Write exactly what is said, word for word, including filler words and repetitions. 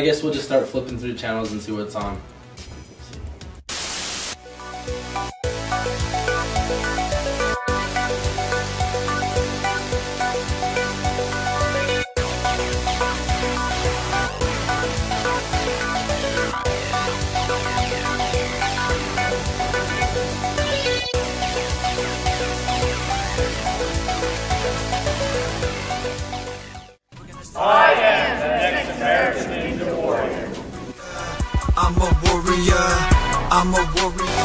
guess we'll just start flipping through channels and see what's on. I am the next American Ninja Warrior. I'm a warrior. I'm a warrior.